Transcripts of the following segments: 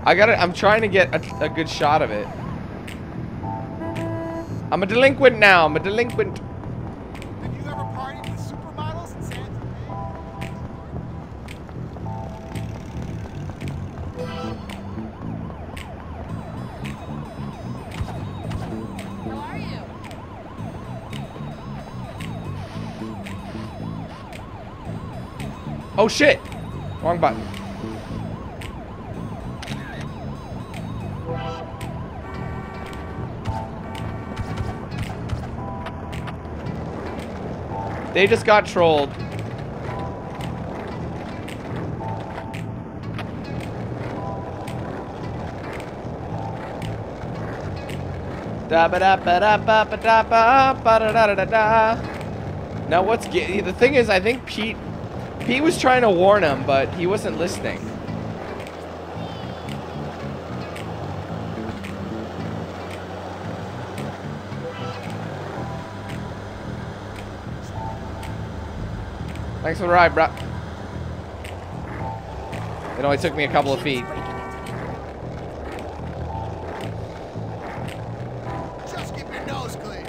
I'm trying to get a good shot of it. I'm a delinquent now. I'm a delinquent. Have you ever partied with supermodels in San How are you? Oh shit! Wrong button. They just got trolled. Now the thing is, I think Pete was trying to warn him, but he wasn't listening. Thanks for the ride, bro. It only took me a couple of feet. Just keep your nose clean.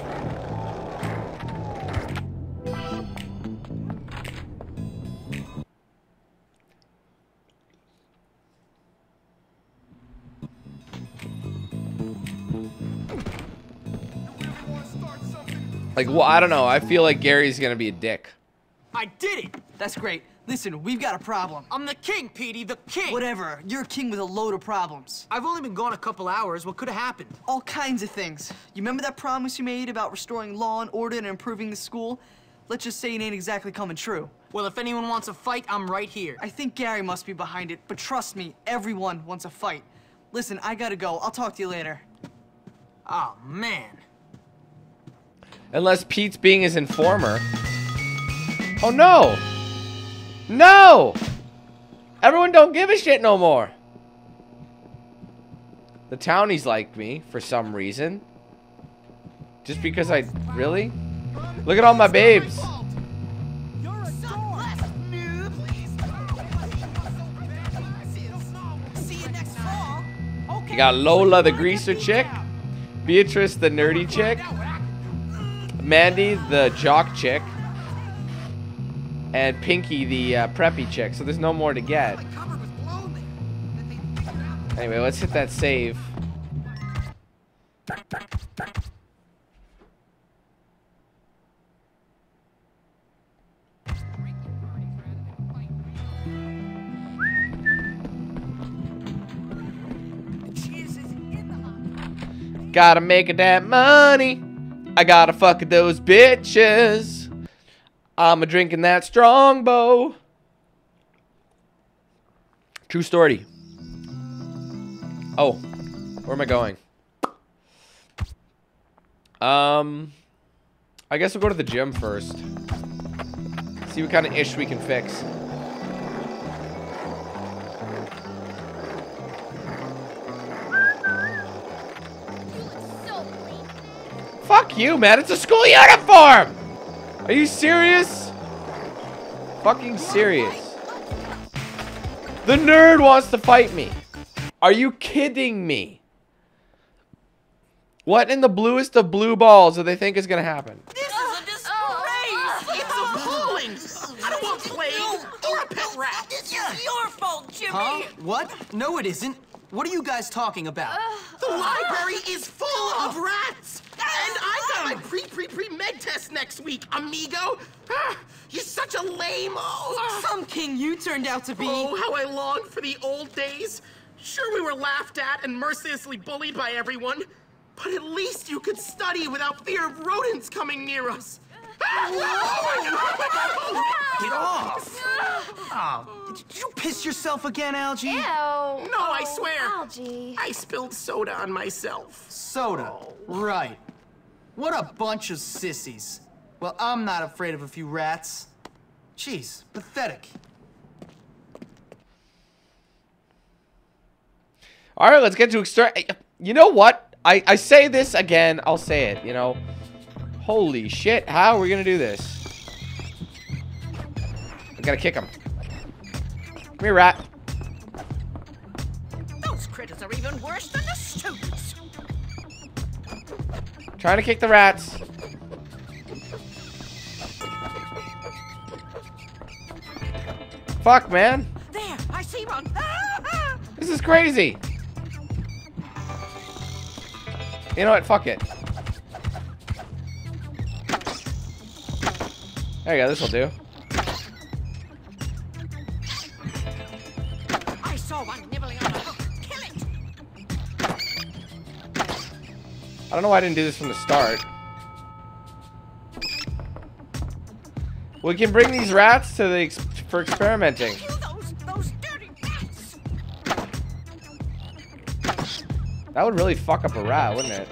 Like, well, I don't know. I feel like Gary's gonna be a dick. I did it! That's great. Listen, we've got a problem. I'm the king, Petey, the king! Whatever. You're a king with a load of problems. I've only been gone a couple hours. What could have happened? All kinds of things. You remember that promise you made about restoring law and order and improving the school? Let's just say it ain't exactly coming true. Well, if anyone wants a fight, I'm right here. I think Gary must be behind it, but trust me, everyone wants a fight. Listen, I gotta go. I'll talk to you later. Oh, man. Unless Pete's being his informer. Oh no! No! Everyone don't give a shit no more. The townies like me for some reason. Just because I... Really? Look at all my babes. You got Lola the greaser chick. Beatrice the nerdy chick. Mandy the jock chick. And Pinky the preppy chick. So there's no more to get. Anyway, let's hit that save. Gotta make that money. I gotta fuck those bitches. I'm a drinking that strongbow. True story. Oh, where am I going? I guess we'll go to the gym first. See what kind of ish we can fix. Fuck you, man. It's a school uniform! Are you serious? Fucking serious. The nerd wants to fight me. Are you kidding me? What in the bluest of blue balls do they think is gonna happen? This is a disgrace! It's appalling! I don't want plague or a pet rat! This is your fault, Jimmy! Huh? What? No, it isn't. What are you guys talking about? The library is full of rats! And I got my pre-med test next week, amigo! You're such a lame-o! Some king you turned out to be. Oh, how I long for the old days. Sure, we were laughed at and mercilessly bullied by everyone, but at least you could study without fear of rodents coming near us. Get off! Oh, did you piss yourself again, Algie? Ew. No, I swear. Algie. I spilled soda on myself. Soda. Right. What a bunch of sissies. Well, I'm not afraid of a few rats. Jeez, pathetic. All right, let's get to extract. You know what? I say this again. I'll say it. You know. Holy shit! How are we gonna do this? I gotta kick him. Come here, rat. Those critters students. Trying to kick the rats. Fuck, man. There, I see one. This is crazy. You know what? Fuck it. There you go. This'll do. I saw one nibbling on the hook. Kill it. I don't know why I didn't do this from the start. We can bring these rats to the for experimenting. Kill those dirty rats. That would really fuck up a rat, wouldn't it?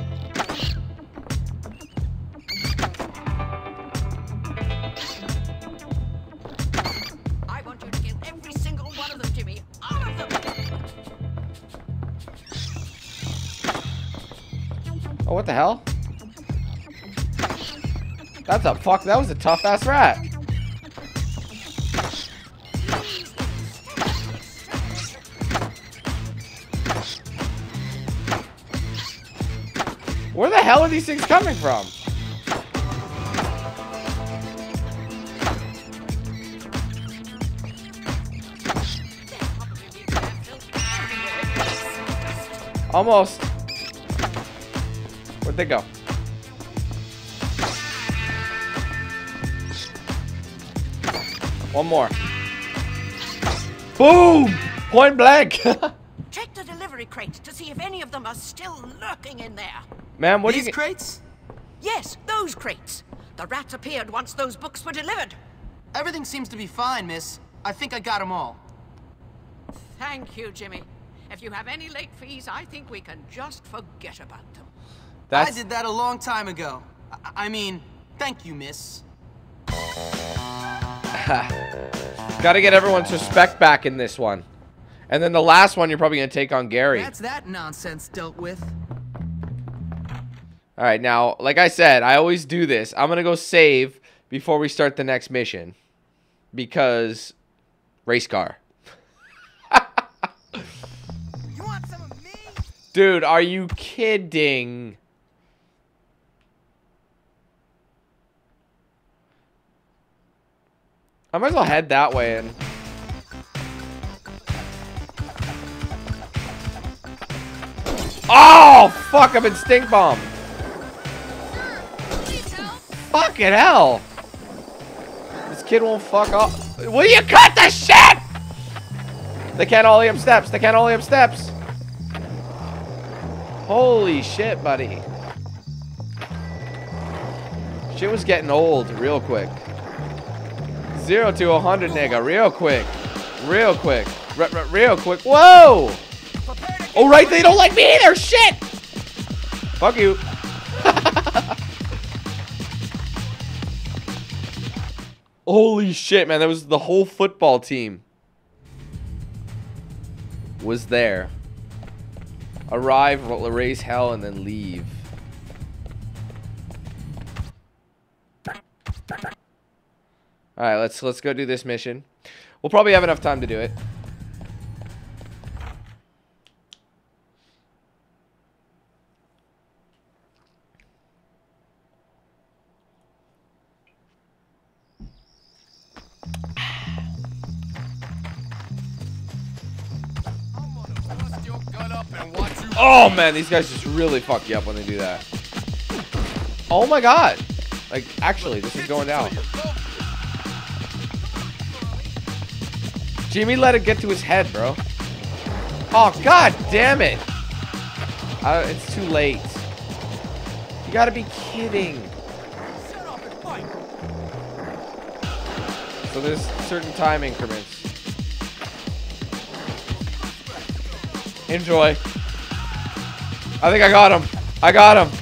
I want you to kill every single one of them, Jimmy. All of them. Oh, what the hell? That's a fuck. That was a tough ass rat. Where the hell are these things coming from? Almost. Where'd they go? One more. Boom! Point blank. Check the delivery crate to see if any of them are still lurking in there. Ma'am, what do you These crates? Yes, those crates. The rats appeared once those books were delivered. Everything seems to be fine, miss. I think I got them all. Thank you, Jimmy. If you have any late fees, I think we can just forget about them. I did that a long time ago. I mean, thank you, miss. Gotta get everyone's respect back in this one. And then the last one, you're probably gonna take on Gary. That's that nonsense dealt with. Alright, now, like I said, I always do this. I'm gonna go save before we start the next mission. Because race car. You want some of me? Dude, are you kidding? I might as well head that way and... Oh, fuck, I've been stink bombed. Fucking hell. This kid won't fuck off. Will you cut the shit? They can't ollie up steps. They can't ollie up steps. Holy shit, buddy. Shit was getting old real quick. 0 to 100, nigga, real quick. Real quick. Real quick. Whoa! Oh, right, they don't like me either. Shit! Fuck you. Holy shit, man. That was the whole football team. Was there. Arrive, raise hell, and then leave. Alright, let's go do this mission. We'll probably have enough time to do it. Oh man, these guys just really fuck you up when they do that. Oh my god. Like, actually, this is going down. Jimmy let it get to his head, bro. Oh, god damn it. It's too late. You gotta be kidding. So there's certain time increments. Enjoy. I think I got him. I got him.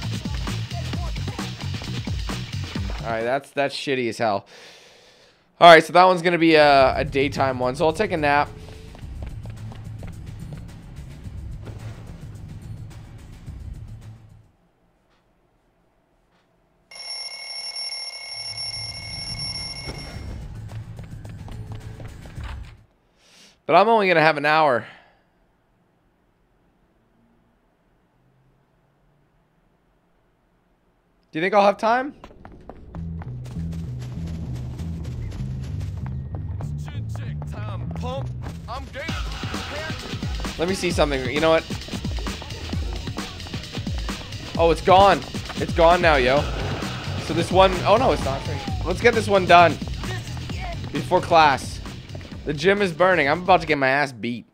Alright, that's shitty as hell. Alright, so that one's gonna be a daytime one. So I'll take a nap. But I'm only gonna have an hour. Do you think I'll have time? Let me see something. You know what? Oh, it's gone. It's gone now, yo. So this one... Oh, no, it's not. Let's get this one done. Before class. The gym is burning. I'm about to get my ass beat.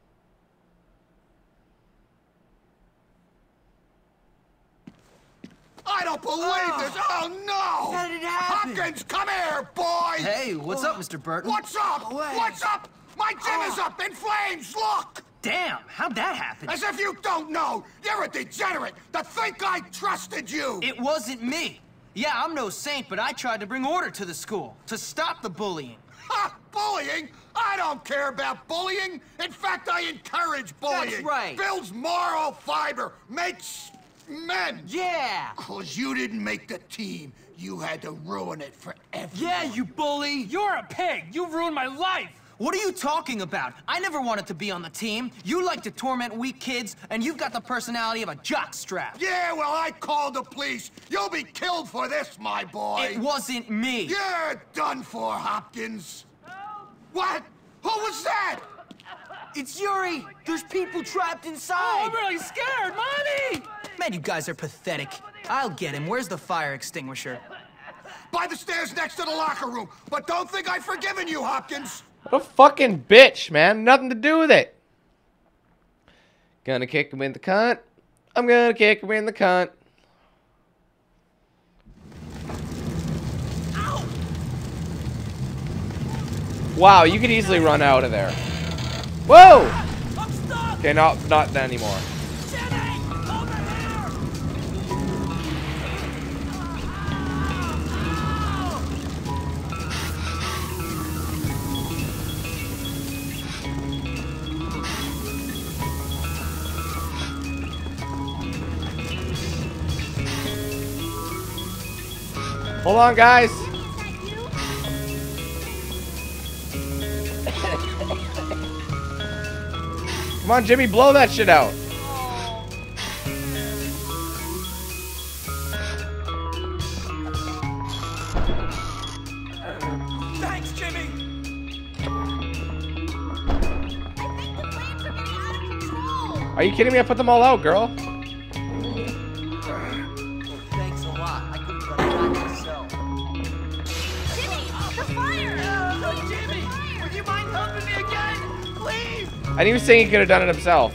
I don't believe this! Oh no! How did it happen? Hopkins, come here, boy! Hey, what's up, Mr. Burton? What's up? What's up? My gym is up in flames! Look! Damn, how'd that happen? As if you don't know! You're a degenerate to think I trusted you! It wasn't me. Yeah, I'm no saint, but I tried to bring order to the school, to stop the bullying. Ha! Bullying? I don't care about bullying! In fact, I encourage bullying! That's right. Builds moral fiber, makes men! Yeah! 'Cause you didn't make the team. You had to ruin it for everyone. Yeah, you bully! You're a pig! You ruined my life! What are you talking about? I never wanted to be on the team. You like to torment weak kids, and you've got the personality of a jockstrap. Yeah, well, I called the police. You'll be killed for this, my boy. It wasn't me. You're done for, Hopkins. What? Who was that? It's Yuri! There's people trapped Oh, inside! I'm really scared, Mommy! Man, you guys are pathetic. I'll get him. Where's the fire extinguisher? By the stairs next to the locker room. But don't think I've forgiven you, Hopkins. What a fucking bitch, man. Nothing to do with it. Gonna kick him in the cunt. I'm gonna kick him in the cunt. Ow! Wow, you could easily run out of there. Whoa! I'm stuck! Okay, not anymore. Jimmy! Over here! Hold on, guys. Come on, Jimmy, blow that shit out. Thanks, Jimmy! Are you kidding me? I put them all out, girl. Thanks a lot. I couldn't have done it myself. Jimmy! Would you mind helping me again? Please! And he was saying he could have done it himself.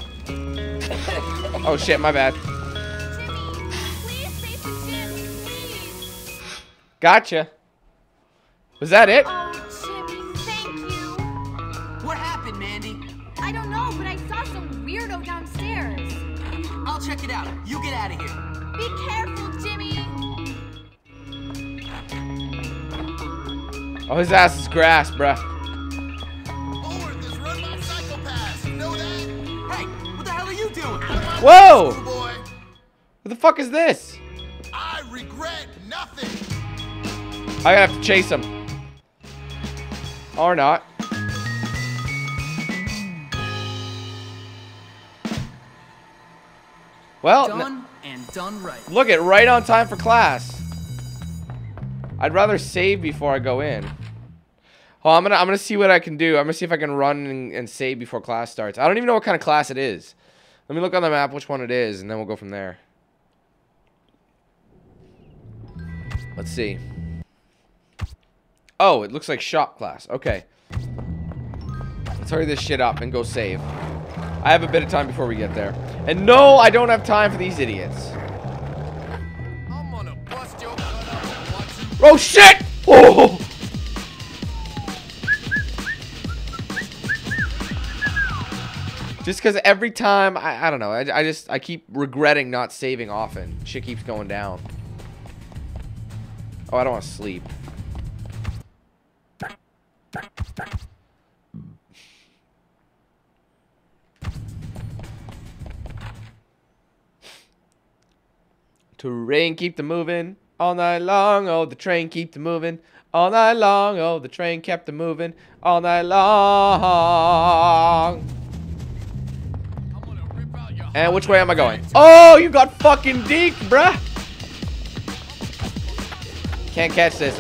Oh shit, my bad. Please save the gym, please. Gotcha. Was that it? Oh, Jimmy, thank you. What happened, Mandy? I don't know, but I saw some weirdo downstairs. I'll check it out. You get out of here. Be careful, Jimmy. Oh, his ass is grass, bruh. Bullworth is run by psychopaths. You know that? Hey, what the hell are you doing? Whoa! Boy, Who the fuck is this? I regret nothing. I have to chase him. Or not. Well, Done and done right. look it, right on time for class. I'd rather save before I go in. Oh, I'm gonna see what I can do. I'm gonna see if I can run and save before class starts. I don't even know what kind of class it is. Let me look on the map which one it is, and then we'll go from there. Let's see. Oh, it looks like shop class. Okay. Let's hurry this shit up and go save. I have a bit of time before we get there. And no, I don't have time for these idiots. I'm gonna bust your butt up and watch you. Oh shit! Oh! Just because every time, I don't know, I keep regretting not saving often. Shit keeps going down. Oh, I don't want to sleep. Train keep the moving all night long. Oh, the train keep the moving all night long. Oh, the train kept the moving all night long. I'm gonna rip out your And which way am I going? Oh, you got fucking deked, bruh. Can't catch this.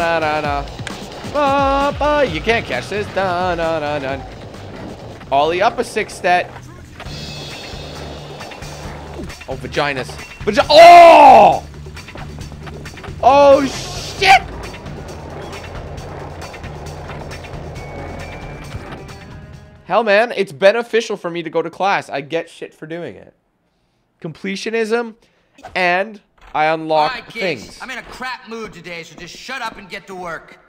You can't catch this. Ollie up a 6 stat. Oh, vaginas. Oh! Oh, shit! Hell, man, it's beneficial for me to go to class. I get shit for doing it. Completionism, and I unlock All right, things. kids, I'm in a crap mood today, so just shut up and get to work.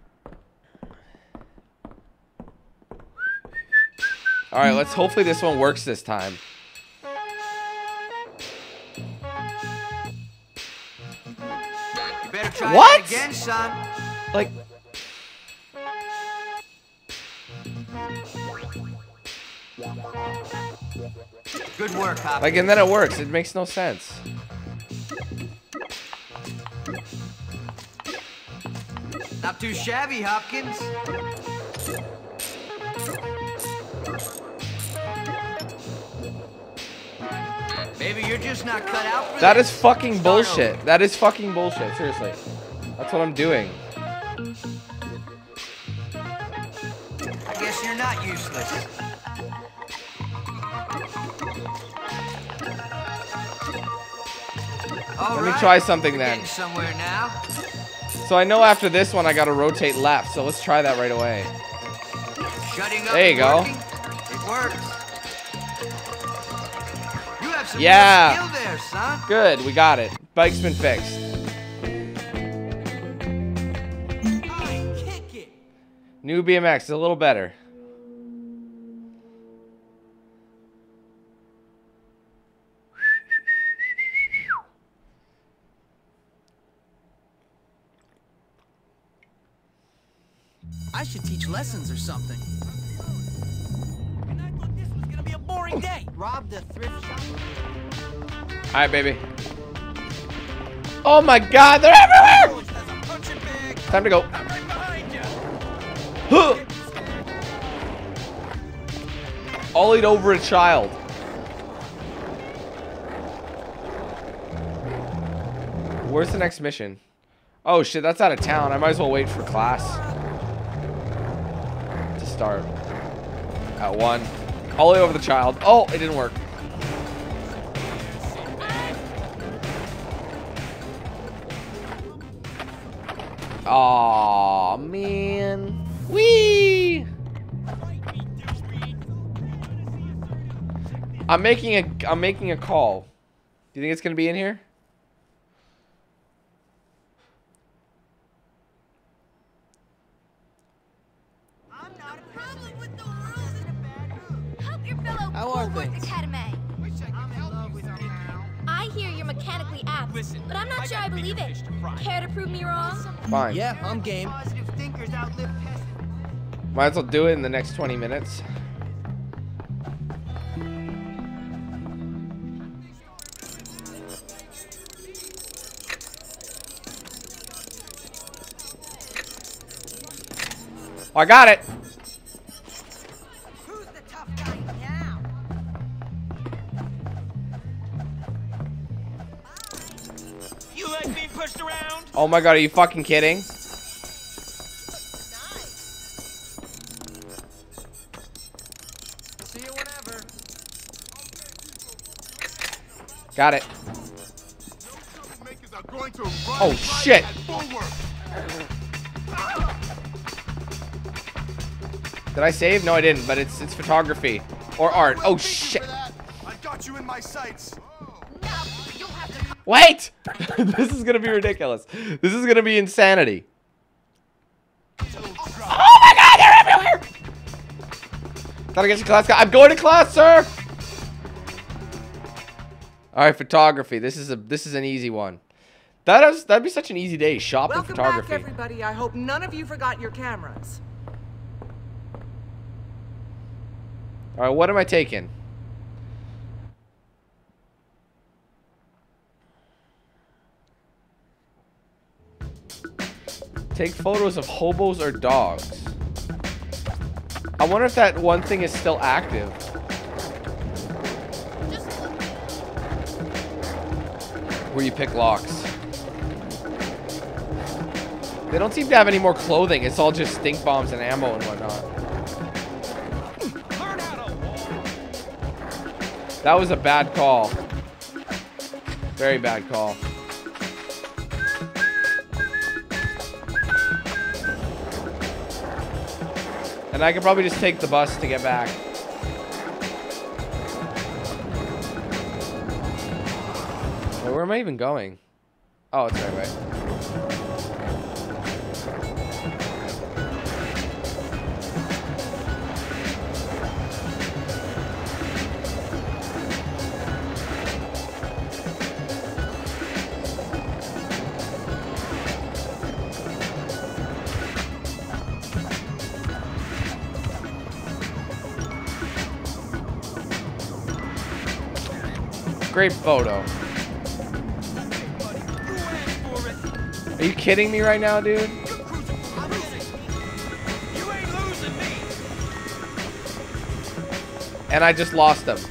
All right, let's hopefully this one works this time. You better try What? that again, son. Like, Good work, Hopkins. like, and then it works. It makes no sense. Not too shabby, Hopkins. Maybe you're just not cut out for That this. is fucking Start over. bullshit. That is fucking bullshit. Seriously. That's what I'm doing. I guess you're not useless. All Let me right, try something we're then. getting somewhere now. So I know after this one I gotta rotate left. So let's try that right away. Shutting up There you and go. working, it works. You have some Yeah. real skill there, son. Good, we got it. Bike's been fixed. Kick it. New BMX is a little better. I should teach lessons or something. And I thought this was gonna be a boring day. Rob the thrift shop. Alright, baby. Oh my god, they're everywhere! Time to go. I'm right behind you. Huh. Ollied over a child. Where's the next mission? Oh shit, that's out of town. I might as well wait for class to start. At 1. Ollie over the child. Oh, it didn't work. Aw, man. Whee! I'm making a call. Do you think it's gonna be in here? Help your fellow How are Bullworth things? Academy. I hear you're mechanically apt, but I'm not sure I believe it. Care to prove me wrong? Fine. Yeah, I'm game. Positive thinkers outlive pessimists. Might as well do it in the next 20 minutes. Oh, I got it. Who's the tough guy now? You like being pushed around? Oh my god, are you fucking kidding? See you whenever. Got it. Makers are going to run Oh, right shit. at Bullworth. Did I save? No, I didn't, but it's photography. Or art. Oh, shit. I got you in my sights. Wait! This is gonna be ridiculous. This is gonna be insanity. Oh my god, they're everywhere! Gotta get to class. I'm going to class, sir! Alright, photography. This is an easy one. That'd be such an easy day. Shop and Welcome photography. back, everybody. I hope none of you forgot your cameras. Alright, what am I taking? Take photos of hobos or dogs. I wonder if that one thing is still active. Where you pick locks. They don't seem to have any more clothing. It's all just stink bombs and ammo and whatnot. That was a bad call. Very bad call. And I could probably just take the bus to get back. Wait, where am I even going? Oh, it's right. Great photo. Are you kidding me right now, dude? And I just lost him.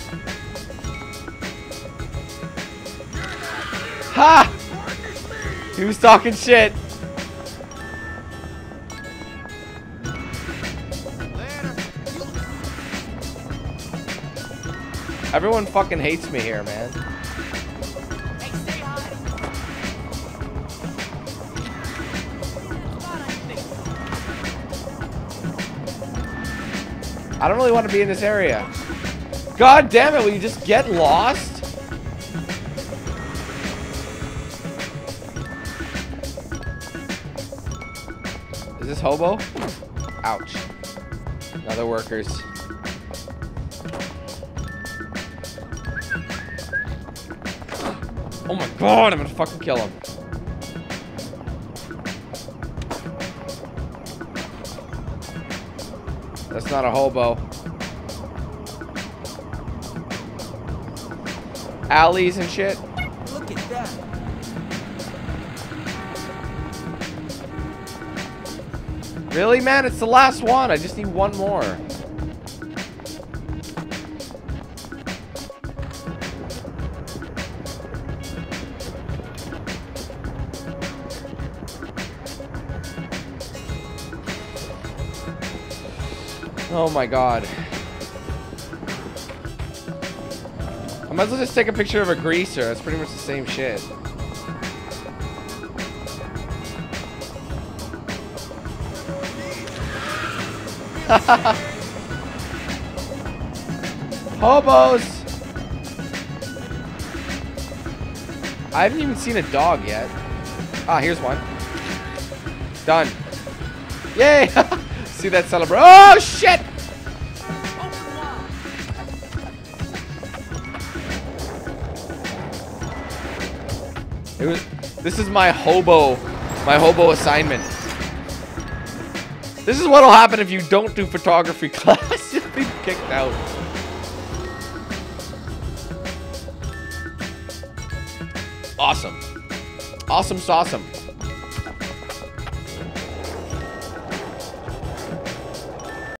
Ha! He was talking shit. Everyone fucking hates me here, man. I don't really want to be in this area. God damn it, will you just get lost? Is this hobo? Ouch. Other workers. Oh my god, I'm gonna fucking kill him. That's not a hobo. Alleys and shit. Look at that. Really, man? It's the last one. I just need one more. Oh my god. I might as well just take a picture of a greaser. That's pretty much the same shit. Hobos! I haven't even seen a dog yet. Ah, here's one. Done. Yay! See that celebration? Oh shit! This is my hobo assignment. This is what'll happen if you don't do photography class. You'll be kicked out. Awesome. Awesome sauceum.